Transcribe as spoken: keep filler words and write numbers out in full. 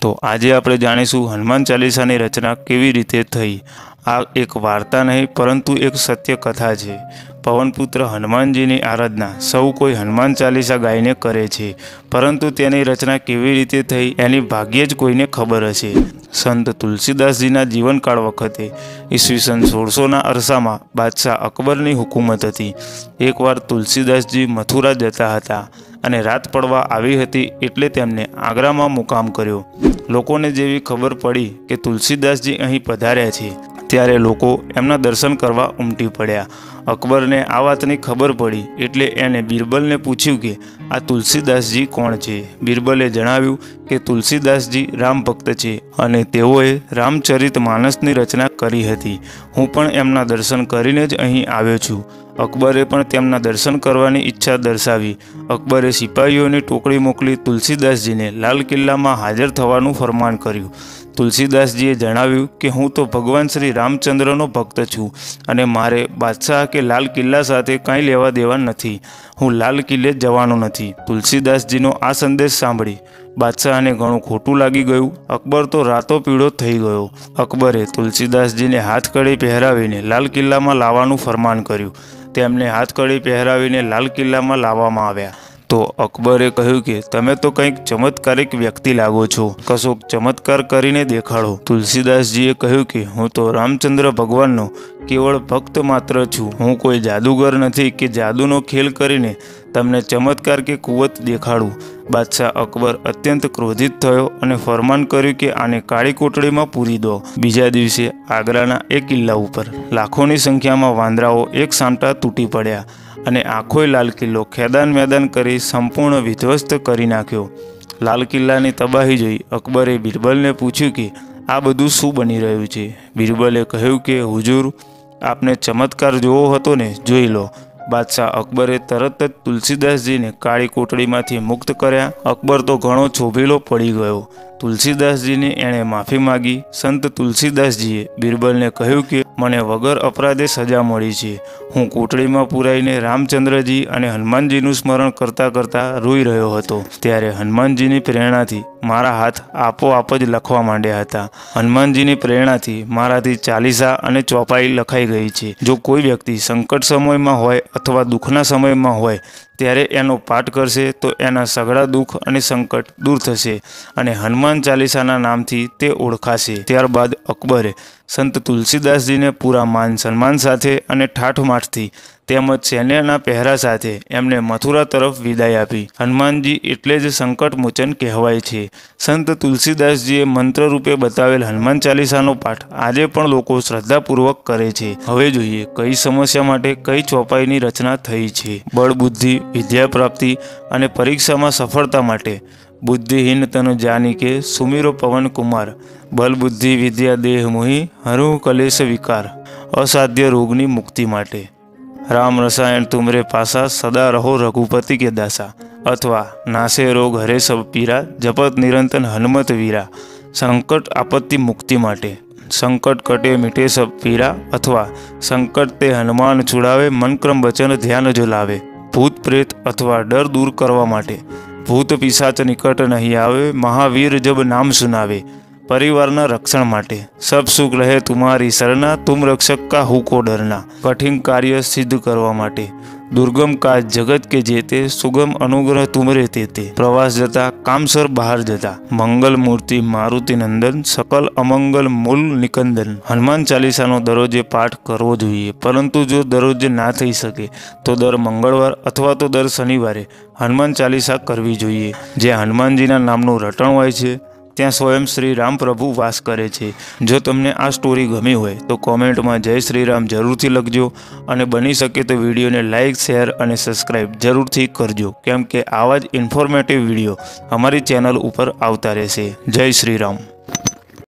तो आज આપણે જાણીશું હનુમાન ચાલીસાની રચના કેવી રીતે થઈ। આ એક વાર્તા નહીં પરંતુ એક સત્ય કથા છે। પવનપુત્ર હનુમાનજીની આરાધના સૌ કોઈ હનુમાન ચાલીસા ગાઈને કરે છે, પરંતુ તેની રચના કેવી રીતે થઈ એની ભાગ્યે જ કોઈને ખબર હશે। સંત તુલસીદાસજીના જીવનકાળ વખતે ઈસવીસન સોળસોના અરસામાં બાદશાહ અકબરની હુકુમત હતી। એકવાર તુલસીદાસજી મથુરા જતા હતા અને રાત પડવા આવી હતી એટલે તેમને આગ્રામાં મુકામ કર્યો। લોકોને જેવી ખબર પડી કે તુલસીદાસજી અહીં પધાર્યા છે ત્યારે લોકો એમના દર્શન કરવા ઉમટી પડ્યા। અકબરને આ વાતની ખબર પડી એટલે એણે બિરબલને પૂછ્યું કે આ તુલસીદાસજી કોણ છે। બિરબલે જણાવ્યું કે તુલસીદાસજી રામ ભક્ત છે અને તેઓએ રામચરિત માનસની રચના કરી હતી। હું પણ એમના દર્શન કરીને જ અહીં આવ્યો છું। અકબરે પણ તેમના દર્શન કરવાની ઈચ્છા દર્શાવી। અકબરે સિપાહીઓની ટોકડી મોકલી તુલસીદાસજીને લાલ કિલ્લામાં હાજર થવાનું ફરમાન કર્યું। તુલસીદાસજીએ જણાવ્યું કે હું તો ભગવાન શ્રી રામચંદ્રનો ભક્ત છું અને મારે બાદશાહ કે લાલ કિલ્લા સાથે કાંઈ લેવા દેવા નથી। હું લાલ કિલ્લે જવાનો નથી। તુલસીદાસજીનો આ સંદેશ સાંભળી બાદશાહને ઘણું ખોટું લાગી ગયું। અકબર તો રાતો પીળો થઈ ગયો। અકબરે તુલસીદાસજીને હાથકડી પહેરાવીને લાલ કિલ્લામાં લાવવાનું ફરમાન કર્યું। તેમને હાથકડી પહેરાવીને લાલ કિલ્લામાં લાવવામાં આવ્યા તો અકબરે કહ્યું કે તમે તો કંઈક ચમત્કારિક વ્યક્તિ લાગો છો, કશોક ચમત્કાર કરીને દેખાડો। તુલસીદાસજીએ કહ્યું કે હું તો રામચંદ્ર ભગવાનનો કેવળ ભક્ત માત્ર છું। હું કોઈ જાદુગર નથી કે જાદુનો ખેલ કરીને તમને ચમત્કાર કે કુવત દેખાડું। બાદશાહ અકબર અત્યંત ક્રોધિત થયો અને ફરમાન કર્યું કે આને કાળી કોટડીમાં પૂરી દો। બીજા દિવસે આગ્રાના એક કિલ્લા ઉપર લાખોની સંખ્યામાં વાંદરાઓ એક સામટા તૂટી પડ્યા અને આખોય લાલ કિલ્લો ખેદાન મેદાન કરી સંપૂર્ણ વિધ્વસ્ત કરી નાખ્યો। લાલ કિલ્લાની તબાહી જોઈ અકબરે બિરબલને પૂછ્યું કે આ બધું શું બની રહ્યું છે। બિરબલે કહ્યું કે હુજુર, આપને ચમત્કાર જોવો હતો ને, જોઈ લો। બાદશાહ અકબરે તરત જ તુલસીદાસજીને કાળી કોટડીમાંથી મુક્ત કર્યા। અકબર તો ઘણો છોભેલો પડી ગયો। તુલસીદાસજીને એણે માફી માગી। સંત તુલસીદાસજીએ બિરબલને કહ્યું કે મને વગર અપરાધે સજા મળી છે। હું કોટડીમાં પુરાઈને રામચંદ્રજી અને હનુમાનજીનું સ્મરણ કરતાં કરતાં રોઈ રહ્યો હતો ત્યારે હનુમાનજીની પ્રેરણાથી મારા હાથ આપોઆપ જ લખવા માંડ્યા હતા। હનુમાનજીની પ્રેરણાથી મારાથી ચાલીસા અને ચોપાઈ લખાઈ ગઈ છે। જો કોઈ વ્યક્તિ સંકટ સમયમાં હોય અથવા દુઃખના સમયમાં હોય ત્યારે એનો પાઠ કરશે તો એના સઘળા દુઃખ અને સંકટ દૂર થશે અને હનુમાન ચાલીસાના નામથી તે ઓળખાશે। ત્યારબાદ અકબરે સંત તુલસીદાસજીને પૂરા માન સન્માન સાથે અને ઠાઠમાઠથી તેમજ સૈન્યના પહેરા સાથે એમને મથુરા તરફ વિદાય આપી। હનુમાનજી એટલે જ સંકટ મોચન કહેવાય છે। સંત તુલસીદાસજીએ મંત્રરૂપે બતાવેલ હનુમાન ચાલીસાનો પાઠ આજે પણ લોકો શ્રદ્ધાપૂર્વક કરે છે। હવે જોઈએ કઈ સમસ્યા માટે કઈ ચોપાઈની રચના થઈ છે। બળ બુદ્ધિ, વિદ્યા પ્રાપ્તિ અને પરીક્ષામાં સફળતા માટે બુદ્ધિહીન તન જાની કે સુમીરો પવન કુમાર। બલ બુદ્ધિ વિદ્યા દેહ મોહી હરું કલેશ વિકાર। અસાધ્ય રોગની મુક્તિ માટે રામ રસાયણ તુમરે પાસા સદા રહો રઘુપતિ કે દાસા। અથવા નાસે રોગ હરે સબ પીરા જપત નિરંતર હનુમત વીરા। સંકટ આપત્તિ મુક્તિ માટે સંકટ કટે મીટે સબ પીરા અથવા સંકટ તે હનુમાન છુડાવે મન ક્રમ વચન ધ્યાન જો લાવે। ભૂત પ્રેત અથવા ડર દૂર કરવા માટે ભૂત પિશાચ નિકટ નહીં આવે મહાવીર જબ નામ સુનાવે। પરિવારના રક્ષણ માટે સબ સુખ રહે તુમારી શરણા તુમ રક્ષક કા હુકો ડરના। કઠિન કાર્ય સિદ્ધ કરવા માટે દુર્ગમ કાજ જગત કે જેતે સુગમ અનુગ્રહ તુમરે તેતે। પ્રવાસ જતા કામસર બહાર જતા મંગલ મૂર્તિ મારુતિ નંદન સકલ અમંગલ મૂલ નિકંદન। હનુમાન ચાલીસાનો દરરોજે પાઠ કરવો જોઈએ, પરંતુ જો દરરોજ ના થઈ શકે તો દર મંગળવાર અથવા તો દર શનિવારે હનુમાન ચાલીસા કરવી જોઈએ। જ્યાં હનુમાનજીના નામનું રટણ હોય છે ત્યાં સ્વયં શ્રી રામ પ્રભુ વાસ કરે છે। જો તમને આ સ્ટોરી ગમી હોય તો કોમેન્ટમાં જય શ્રી રામ જરૂરથી લખજો અને બની શકે તો વિડીયોને લાઇક, શેર અને સબસ્ક્રાઈબ જરૂરથી કરજો, કેમ કે આવા જ ઇન્ફોર્મેટિવ વિડીયો અમારી ચેનલ ઉપર આવતા રહેશે। જય શ્રી રામ।